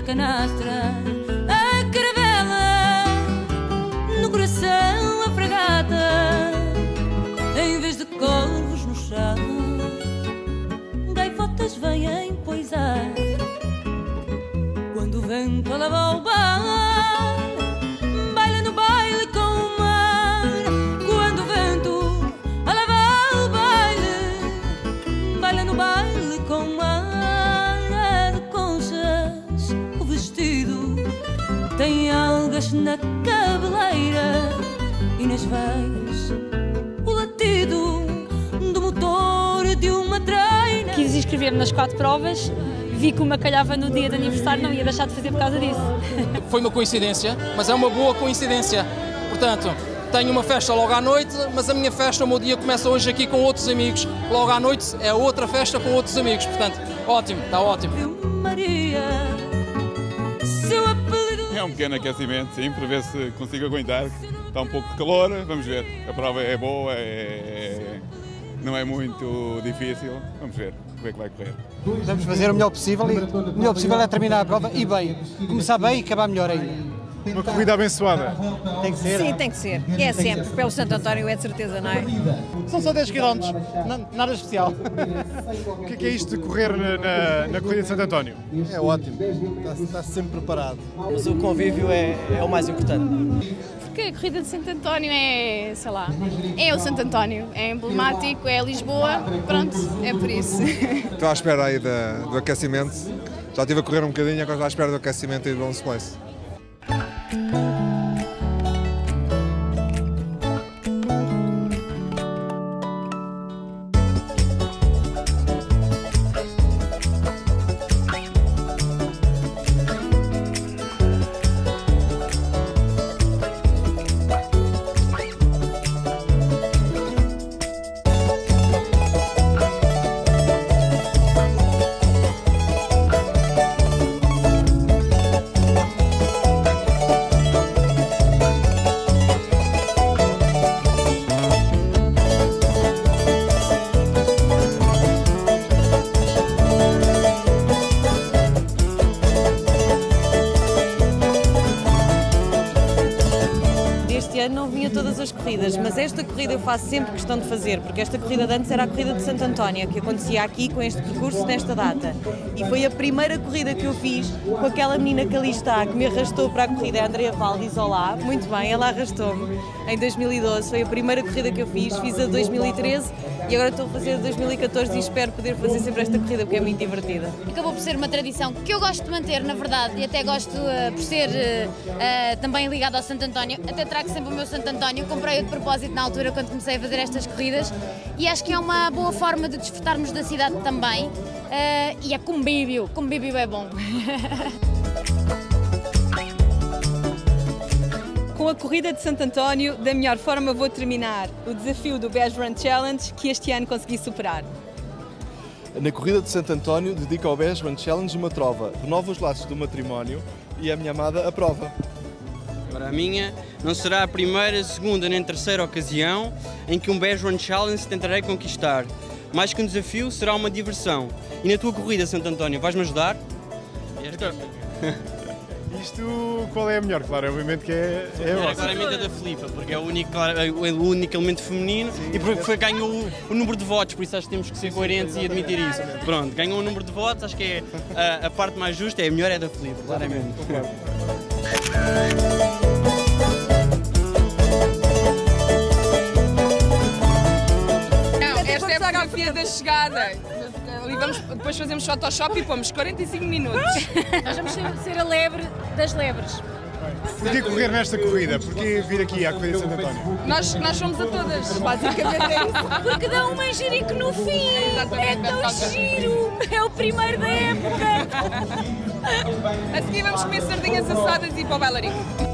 canastra, a caravela, no coração a fragata, em vez de corvos no chão, gaivotas vêm poisar. Quando o vento leva o bar, baila no baile com o mar. Quando o vento leva o baile, baila no baile com o mar. É de conchas o vestido, tem algas na cabeleira e nas veias o latido do motor de uma treina. Quis inscrever-me nas 4 provas. Vi que uma calhava no dia de aniversário, não ia deixar de fazer por causa disso. Foi uma coincidência, mas é uma boa coincidência. Portanto, tenho uma festa logo à noite, mas a minha festa, o meu dia começa hoje aqui com outros amigos. Logo à noite é outra festa com outros amigos. Portanto, ótimo, está ótimo. É um pequeno aquecimento, sim, para ver se consigo aguentar. Está um pouco de calor, vamos ver. A prova é boa, não é muito difícil. Vamos ver como é que vai correr. Vamos fazer o melhor possível e o melhor possível é terminar a prova e bem. Começar bem e acabar melhor ainda. Uma corrida abençoada. Tem que ser. Sim, tem que ser. É sempre. Pelo Santo António é de certeza, não é? São só 10 km, nada especial. O que é isto de correr na corrida de Santo António? É ótimo, está sempre preparado. Mas o convívio é o mais importante. Porque a corrida de Santo António é, sei lá, é o Santo António, é emblemático, é Lisboa, pronto, é por isso. Estou à espera aí do aquecimento, já estive a correr um bocadinho, agora estou à espera do aquecimento aí do Lone Place. Não vinha todas as corridas, mas esta corrida eu faço sempre questão de fazer, porque esta corrida de antes era a corrida de Santo António, que acontecia aqui com este percurso nesta data. E foi a primeira corrida que eu fiz com aquela menina que ali está, que me arrastou para a corrida, a Andrea Val, diz olá. Muito bem, ela arrastou-me em 2012, foi a primeira corrida que eu fiz a de 2013 e agora estou a fazer a de 2014 e espero poder fazer sempre esta corrida, porque é muito divertida. Acabou por ser uma tradição que eu gosto de manter, na verdade, e até gosto por ser também ligado ao Santo António, até trago sempre o meu Santo António, comprei-o de propósito na altura quando comecei a fazer estas corridas e acho que é uma boa forma de desfrutarmos da cidade também e é convívio é bom. Com a corrida de Santo António, da melhor forma vou terminar o desafio do Beige Run Challenge que este ano consegui superar. Na corrida de Santo António, dedico ao Beige Run Challenge uma trova. Renova os laços do matrimónio e a minha amada aprova. Agora, a minha não será a primeira, segunda nem terceira ocasião em que um Beige Run Challenge tentarei conquistar. Mais que um desafio, será uma diversão. E na tua corrida, Santo António, vais-me ajudar? Isto, qual é a melhor? Claro, obviamente que é a vossa. Claramente a da Filipa, porque é o único elemento feminino e porque ganhou o número de votos, por isso acho que temos que ser coerentes e admitir isso. Pronto, ganhou o número de votos, acho que é a parte mais justa, é a melhor é da Filipa, claramente. Esta é a fotografia da chegada. Depois fazemos Photoshop e pomos 45 minutos. Nós vamos ser a lebre das lebres. Porquê correr nesta corrida? Porquê vir aqui à corrida de Santo António? Nós somos a todas, basicamente é isso. Porque dá um manjerico no fim. É tão giro. É o primeiro da época. A seguir vamos comer sardinhas assadas e ir para o bailarico.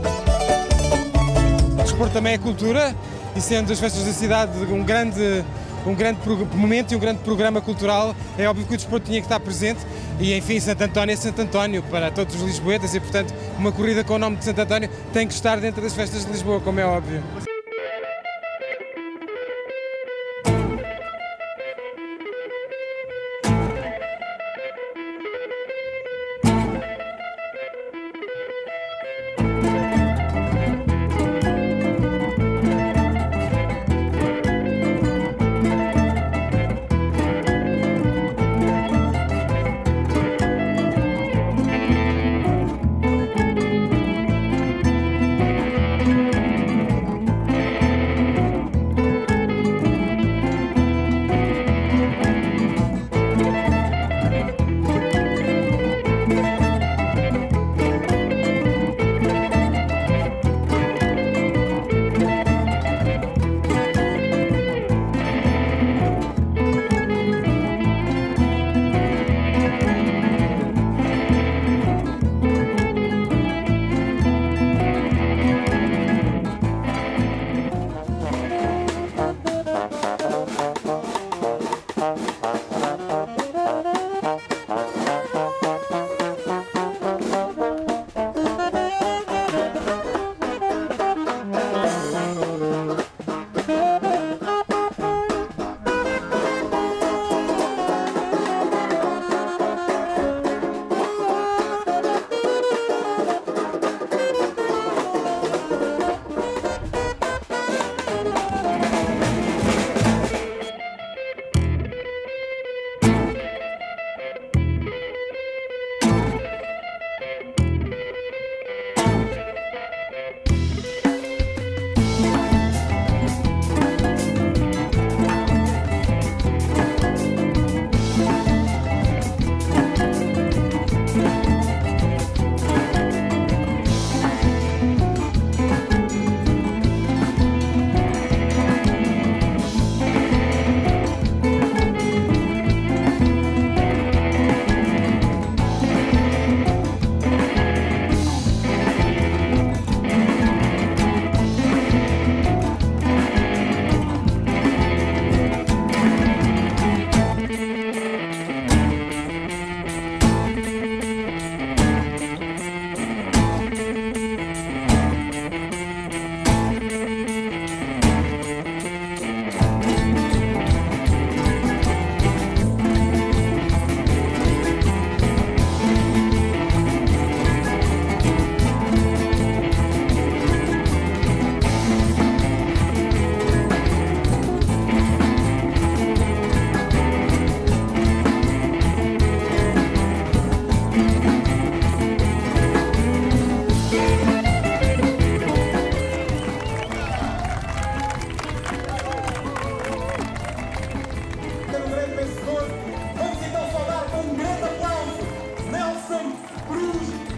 O desporto também é cultura e sendo as festas da cidade um grande momento e um grande programa cultural, é óbvio que o desporto tinha que estar presente e, enfim, Santo António é Santo António para todos os lisboetas e, portanto, uma corrida com o nome de Santo António tem que estar dentro das festas de Lisboa, como é óbvio.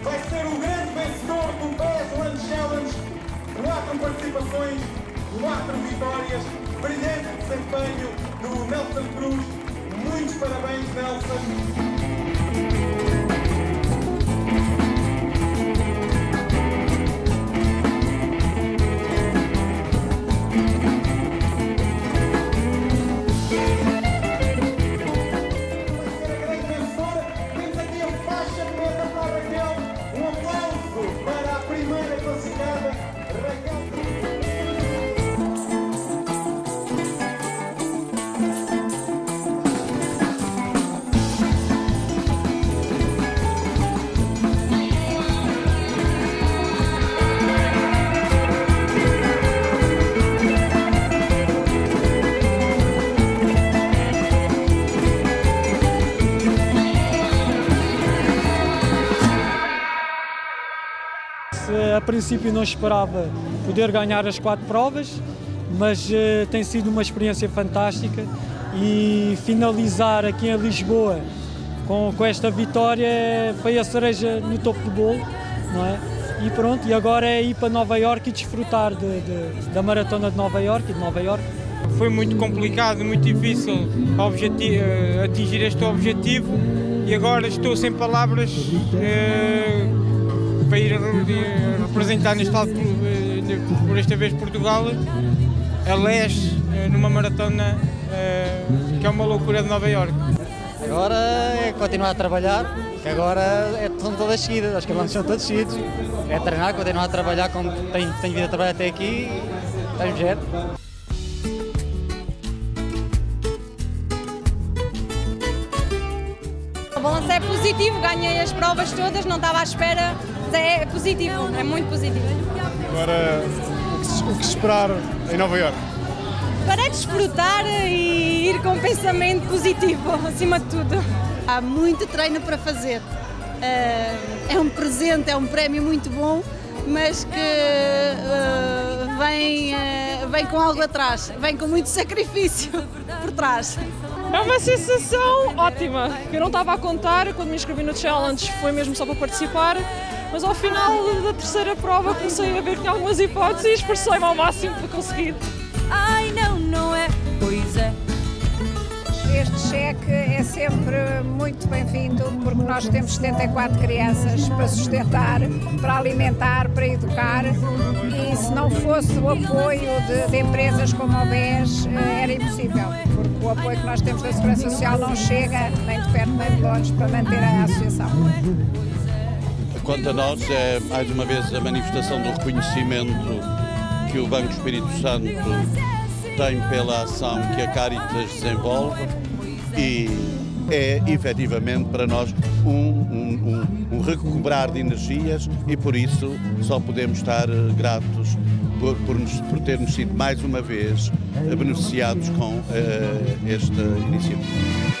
vai ser o grande vencedor do Best Run Challenge. 4 participações, 4 vitórias, brilhante desempenho do Nelson Cruz. Muitos parabéns, Nelson. A princípio não esperava poder ganhar as 4 provas, mas tem sido uma experiência fantástica e finalizar aqui em Lisboa com esta vitória foi a cereja no topo do bolo, não é? E pronto, e agora é ir para Nova Iorque e desfrutar da maratona de Nova Iorque e de Nova Iorque. Foi muito complicado, muito difícil atingir este objetivo e agora estou sem palavras para ir representar neste lado por esta vez Portugal, a Les, numa maratona que é uma loucura de Nova Iorque. Agora é continuar a trabalhar, que agora são todas seguidas, as quilómetros são todos seguidos. É treinar, continuar a trabalhar como tenho vindo a trabalhar até aqui, estamos certo. O balanço é positivo, ganhei as provas todas, não estava à espera, é positivo, é muito positivo. Agora, o que esperar em Nova Iorque? Para desfrutar e ir com um pensamento positivo, acima de tudo. Há muito treino para fazer. É um presente, é um prémio muito bom, mas que vem com algo atrás, vem com muito sacrifício por trás. É uma sensação ótima, eu não estava a contar, quando me inscrevi no challenge foi mesmo só para participar, mas ao final da terceira prova comecei a ver que tinha algumas hipóteses e esforcei-me ao máximo para conseguir. Ai não, não é, pois é. Este cheque é sempre muito bem-vindo porque nós temos 74 crianças para sustentar, para alimentar, para educar e se não fosse o apoio de empresas como a BES era impossível, porque o apoio que nós temos da Segurança Social não chega nem de perto nem de longe para manter a associação. Quanto a nós, é mais uma vez a manifestação do reconhecimento que o Banco Espírito Santo tem pela ação que a Caritas desenvolve e é efetivamente para nós um recuperar de energias e por isso só podemos estar gratos por termos sido mais uma vez beneficiados com esta iniciativa.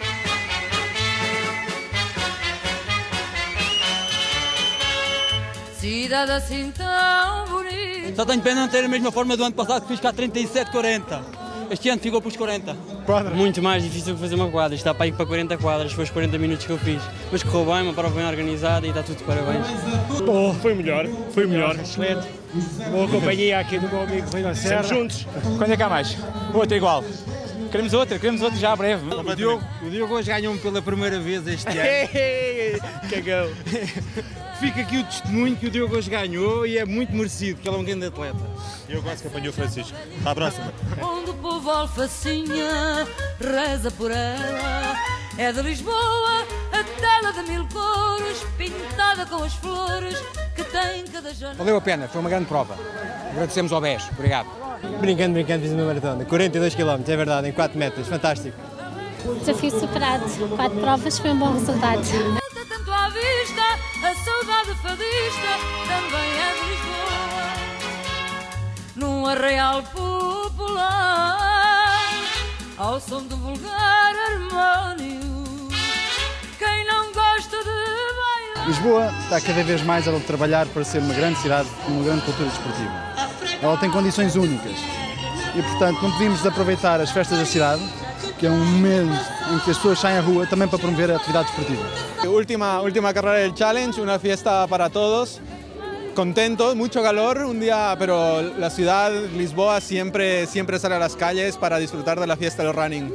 Cidade assim tão bonita. Só tenho pena não ter a mesma forma do ano passado que fiz cá 37,40. Este ano ficou para os 40. Muito mais difícil que fazer uma quadra. Está para ir para 40 quadras, foi os 40 minutos que eu fiz. Mas correu bem, uma prova bem organizada e está tudo de parabéns. Bom, foi melhor. Excelente. Boa companhia aqui do meu amigo Rui da Serra. Sempre juntos. Quando é que há mais? Outra igual. Queremos outra já a breve. O Diogo hoje ganhou-me pela primeira vez este ano. Cagão. Fica aqui o testemunho que o Diogo hoje ganhou e é muito merecido, porque ele é um grande atleta. Eu quase que apanhou o Francisco. À próxima. Onde o povo alfacinha reza por ela. É de Lisboa, a tela de 1000 cores, pintada com as flores que tem cada jornada. Valeu a pena, foi uma grande prova. Agradecemos ao BES. Obrigado. Brincando, fiz uma maratona. 42 km, é verdade, em 4 metas. Fantástico. Desafio superado. 4 provas foi um bom resultado. Tanto à vista, a saudade fadista também é de Lisboa. Num arraial popular, ao som do vulgar harmónio. Quem não gosta de bailar. Lisboa está cada vez mais a trabalhar para ser uma grande cidade com uma grande cultura desportiva. Ela tem condições únicas e, portanto, não podíamos aproveitar as festas da cidade, que é um momento em que as pessoas saem à rua, também para promover a atividade desportiva. Última carrera del Challenge, una fiesta para todos. Contentos, mucho calor un día, pero la ciudad, Lisboa, siempre sale a las calles para disfrutar de la fiesta del running.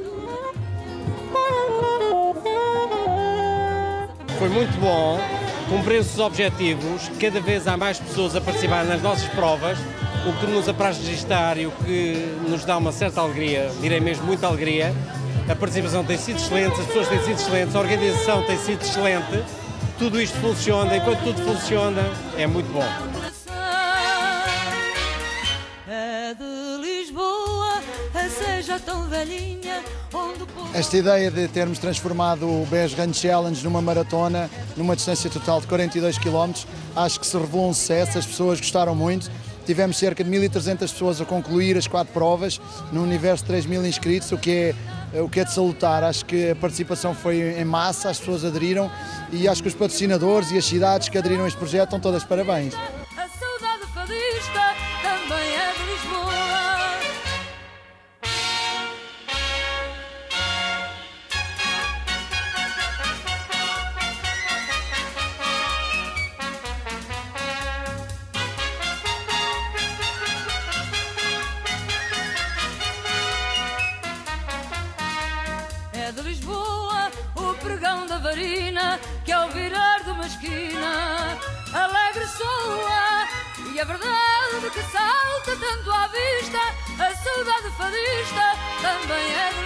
Foi muito bom, cumpriram-se os objetivos, cada vez há mais pessoas a participar nas nossas provas, o que nos apraz registar e o que nos dá uma certa alegria, direi mesmo muita alegria. A participação tem sido excelente, as pessoas têm sido excelentes, a organização tem sido excelente, tudo isto funciona, enquanto tudo funciona é muito bom. É de Lisboa, seja tão velhinha, onde... Esta ideia de termos transformado o BES Run Challenge numa maratona, numa distância total de 42 km, acho que se revelou um sucesso, as pessoas gostaram muito. Tivemos cerca de 1.300 pessoas a concluir as 4 provas, num universo de 3.000 inscritos, o que é de salutar. Acho que a participação foi em massa, as pessoas aderiram e acho que os patrocinadores e as cidades que aderiram a este projeto estão todas de parabéns. A saudade fadista também é de Lisboa. É de Lisboa o pregão da varina, que ao virar de uma esquina alegre soa, e a verdade que salta tanto à vista, a saudade fadista também é de